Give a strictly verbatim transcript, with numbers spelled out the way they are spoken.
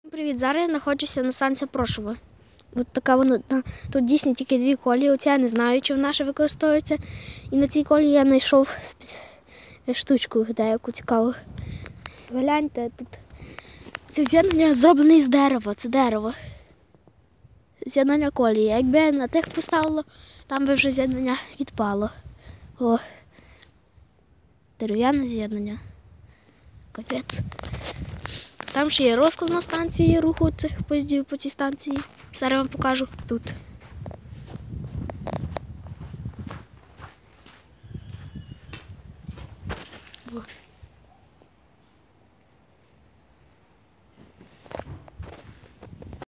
Привіт, зараз я знаходжуся на станції Прошова. От така вона, тут дійсно тільки дві колії, оця я не знаю, чи вона ще використовується. І на цій колії я знайшов штучку деяку цікаву. Гляньте, тут це з'єднання зроблене з дерева, це дерево. З'єднання колії. Якби на тих поставило, там би вже з'єднання відпало. О, дерев'яне з'єднання. Капець. Там ще є розклад на станції руху цих поїздів по цій станції. Зараз вам покажу тут.